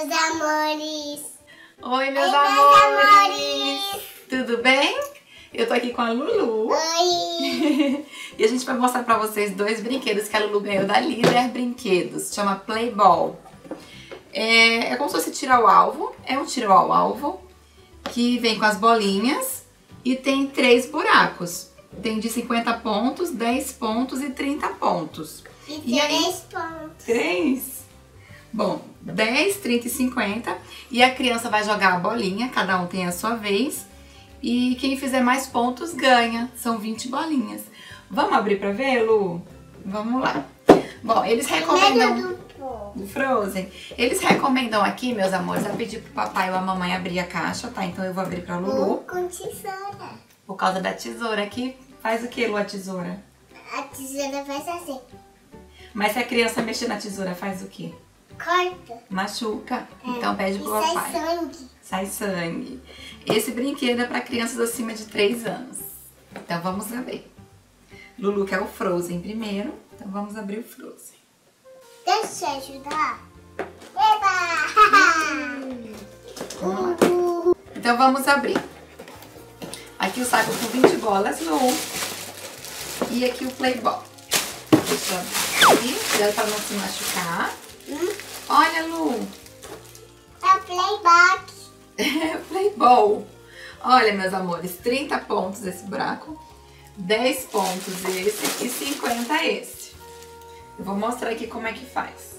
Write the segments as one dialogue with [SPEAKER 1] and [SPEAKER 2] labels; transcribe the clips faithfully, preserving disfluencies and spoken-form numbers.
[SPEAKER 1] meus amores!
[SPEAKER 2] Oi, meus
[SPEAKER 1] Oi,
[SPEAKER 2] amores.
[SPEAKER 1] amores!
[SPEAKER 2] Tudo bem? Eu tô aqui com a Lulu.
[SPEAKER 1] Oi!
[SPEAKER 2] E a gente vai mostrar pra vocês dois brinquedos que a Lulu ganhou da Líder Brinquedos. Chama Playball. É, é como se fosse tiro ao alvo. É um tiro ao alvo que vem com as bolinhas e tem três buracos. Tem de cinquenta pontos, dez pontos e trinta pontos.
[SPEAKER 1] E
[SPEAKER 2] E aí?
[SPEAKER 1] três pontos.
[SPEAKER 2] Três? Bom, dez, trinta e cinquenta. E a criança vai jogar a bolinha, cada um tem a sua vez. E quem fizer mais pontos ganha. São vinte bolinhas. Vamos abrir pra ver, Lu? Vamos lá. Bom, eles recomendam... Do Frozen. Eles recomendam aqui, meus amores, a pedir pro papai ou a mamãe abrir a caixa, tá? Então eu vou abrir pra Lulu.
[SPEAKER 1] Com tesoura.
[SPEAKER 2] Por causa da tesoura aqui. Faz o que, Lu, a tesoura?
[SPEAKER 1] A tesoura faz assim.
[SPEAKER 2] Mas se a criança mexer na tesoura, faz o quê?
[SPEAKER 1] Corta.
[SPEAKER 2] Machuca.
[SPEAKER 1] É.
[SPEAKER 2] Então pede pro
[SPEAKER 1] E sai
[SPEAKER 2] papai.
[SPEAKER 1] sangue.
[SPEAKER 2] Sai sangue. Esse brinquedo é para crianças acima de três anos. Então vamos abrir. Lulu quer o Frozen primeiro. Então vamos abrir o Frozen.
[SPEAKER 1] Deixa eu te ajudar. Eba!
[SPEAKER 2] Vamos lá. Então vamos abrir. Aqui o saco com vinte bolas, Lu. E aqui o Playball. Deixa eu abrir. Cuidado para não se machucar.
[SPEAKER 1] Hum?
[SPEAKER 2] Olha, Lu.
[SPEAKER 1] É playback.
[SPEAKER 2] É Playball. Olha, meus amores, trinta pontos esse buraco, dez pontos esse e cinquenta esse. Eu vou mostrar aqui como é que faz.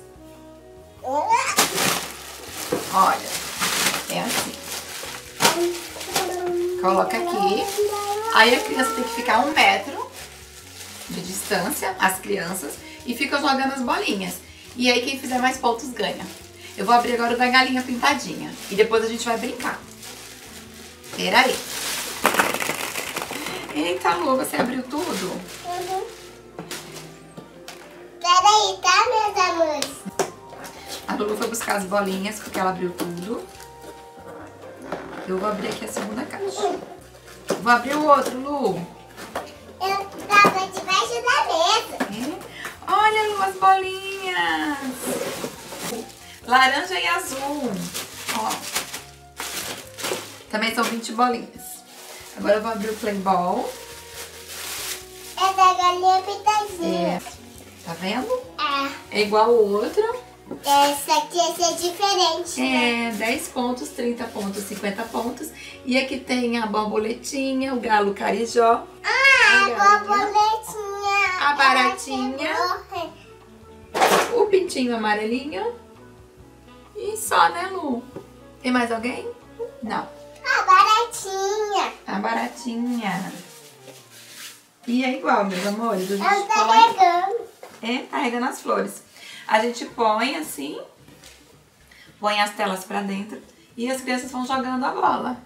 [SPEAKER 2] Olha, é assim. Coloca aqui. Aí a criança tem que ficar um metro de distância, as crianças, e fica jogando as bolinhas. E aí quem fizer mais pontos ganha. Eu vou abrir agora o da galinha pintadinha. E depois a gente vai brincar. Peraí. Eita, Lu, você abriu tudo?
[SPEAKER 1] Uhum. Peraí, tá, meus amores?
[SPEAKER 2] A Lulu foi buscar as bolinhas porque ela abriu tudo. Eu vou abrir aqui a segunda caixa. Vou abrir o outro, Lu.
[SPEAKER 1] Eu tava debaixo da mesa.
[SPEAKER 2] É? Olha, Lu, as bolinhas. Laranja e azul. Ó. Também são vinte bolinhas. Agora eu vou abrir o Playball.
[SPEAKER 1] É da galinha pintadinha.
[SPEAKER 2] É. Tá vendo?
[SPEAKER 1] É.
[SPEAKER 2] É igual o outro.
[SPEAKER 1] Essa aqui ia ser diferente, né?
[SPEAKER 2] É, dez pontos, trinta pontos, cinquenta pontos. E aqui tem a borboletinha, o galo carijó.
[SPEAKER 1] Ah, a
[SPEAKER 2] galinha,
[SPEAKER 1] borboletinha.
[SPEAKER 2] a baratinha, o pintinho amarelinho. E só, né, Lu? Tem mais alguém? Não.
[SPEAKER 1] A baratinha.
[SPEAKER 2] A baratinha. E é igual, meus amores. A gente
[SPEAKER 1] Ela tá
[SPEAKER 2] põe...
[SPEAKER 1] pegando.
[SPEAKER 2] É, tá regando as flores. A gente põe assim, põe as telas pra dentro e as crianças vão jogando a bola.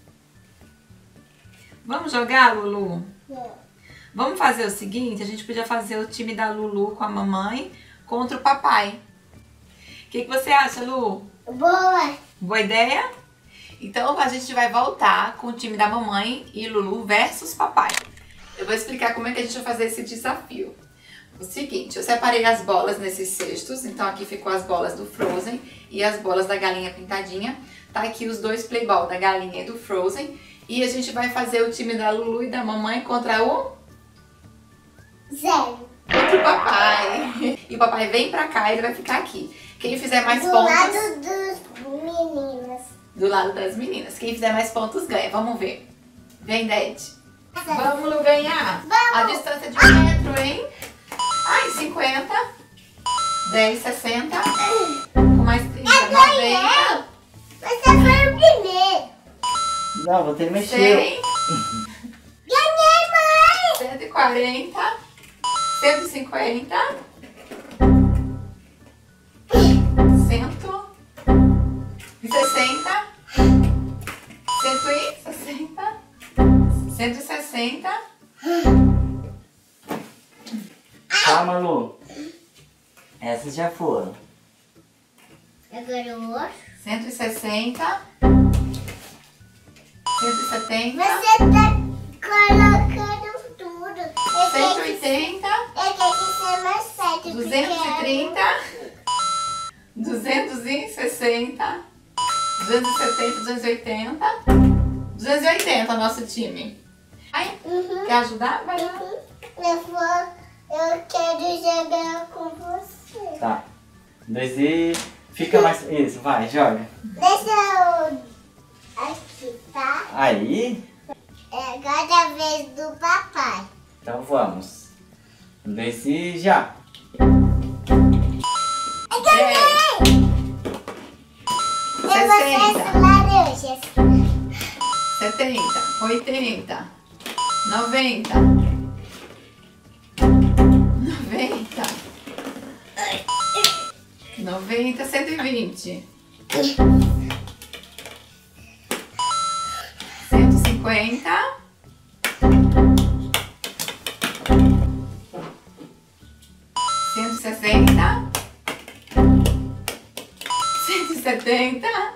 [SPEAKER 2] Vamos jogar, Lulu?
[SPEAKER 1] Não.
[SPEAKER 2] Vamos fazer o seguinte, a gente podia fazer o time da Lulu com a mamãe contra o papai. O que, que você acha, Lu?
[SPEAKER 1] Boa.
[SPEAKER 2] Boa ideia? Então a gente vai voltar com o time da mamãe e Lulu versus papai. Eu vou explicar como é que a gente vai fazer esse desafio. O seguinte, eu separei as bolas nesses cestos, então aqui ficou as bolas do Frozen e as bolas da galinha pintadinha. Tá aqui os dois Playball da galinha e do Frozen. E a gente vai fazer o time da Lulu e da mamãe contra o...
[SPEAKER 1] Zero.
[SPEAKER 2] Contra o papai. E o papai vem pra cá e ele vai ficar aqui. Quem fizer mais
[SPEAKER 1] Do
[SPEAKER 2] pontos...
[SPEAKER 1] lado dos meninos.
[SPEAKER 2] Do lado das meninas. Quem fizer mais pontos ganha. Vamos ver. Vem, Ded. Vamos, Lu, ganhar.
[SPEAKER 1] Vamos.
[SPEAKER 2] A distância de um metro, hein? Ai, cinquenta. dez, sessenta. Com mais trinta,
[SPEAKER 1] Eu
[SPEAKER 2] noventa.
[SPEAKER 1] ganhei. Você foi o primeiro.
[SPEAKER 3] Não, você mexeu.
[SPEAKER 2] cem.
[SPEAKER 1] Ganhei, mãe.
[SPEAKER 2] cento e quarenta. cento e cinquenta. cento e sessenta. cento e sessenta. cento e sessenta.
[SPEAKER 3] Calma, Lu. Essas já foram.
[SPEAKER 1] Agora o outro.
[SPEAKER 2] cento e sessenta. cento e setenta.
[SPEAKER 1] Você tá colocando tudo. Eu
[SPEAKER 2] cento e
[SPEAKER 1] tenho que-
[SPEAKER 2] oitenta.
[SPEAKER 1] eu tenho que ser mais perto.
[SPEAKER 2] duzentos e
[SPEAKER 1] porque-
[SPEAKER 2] trinta. duzentos e sessenta. sessenta, duzentos e setenta, duzentos e oitenta, duzentos e oitenta nosso time. Aí,
[SPEAKER 1] Uhum.
[SPEAKER 2] quer ajudar? Vai lá.
[SPEAKER 1] Uhum. Eu vou, eu quero jogar com você.
[SPEAKER 3] Tá. Dois e... Fica mais... Isso, vai, joga.
[SPEAKER 1] Deixa eu aqui, tá?
[SPEAKER 3] Aí.
[SPEAKER 1] É agora a vez do papai.
[SPEAKER 3] Então vamos. Um, dois e já.
[SPEAKER 2] dez,
[SPEAKER 1] Eu vou ser
[SPEAKER 2] sessenta,
[SPEAKER 1] as laranjas.
[SPEAKER 2] setenta, oitenta, noventa, noventa, noventa, cento e vinte, cento e cinquenta, cento e sessenta, cento e setenta,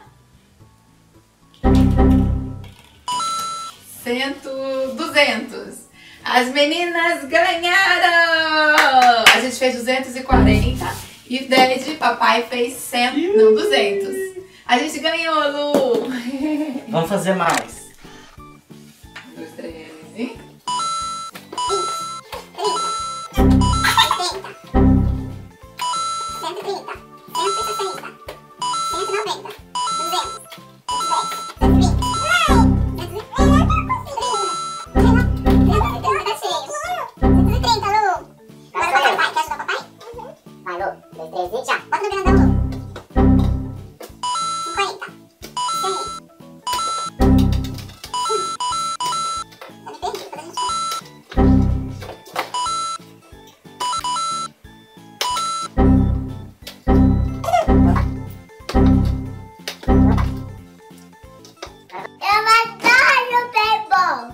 [SPEAKER 2] cento, duzentos. As meninas ganharam! A gente fez duzentos e quarenta e o Dede, papai fez cem, não, duzentos. A gente ganhou, Lu!
[SPEAKER 3] Vamos fazer mais.
[SPEAKER 2] Um, dois, três e...
[SPEAKER 1] Eu adoro paintball.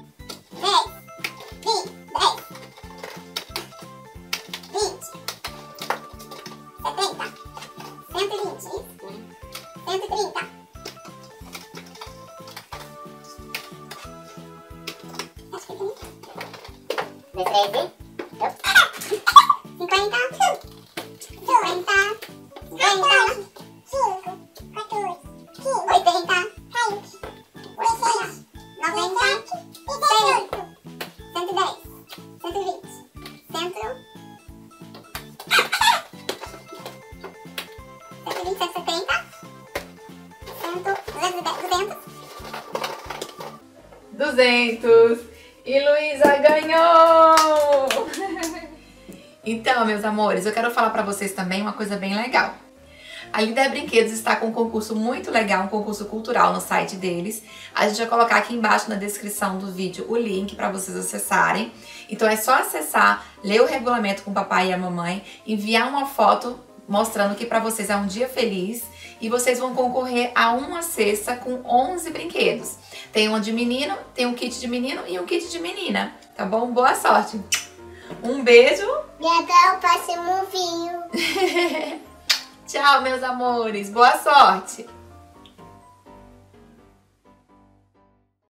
[SPEAKER 1] duzentos. E Luísa ganhou! Então, meus amores, eu quero falar pra vocês também uma coisa bem legal. A Líder Brinquedos está com um concurso muito legal, um concurso cultural no site deles. A gente vai colocar aqui embaixo na descrição do vídeo o link para vocês acessarem. Então é só acessar, ler o regulamento com o papai e a mamãe, enviar uma foto mostrando que para vocês é um dia feliz e vocês vão concorrer a uma cesta com onze brinquedos. Tem uma de menino, tem um kit de menino e um kit de menina, tá bom? Boa sorte! Um beijo! E até o próximo vídeo.
[SPEAKER 2] Tchau, meus amores! Boa sorte!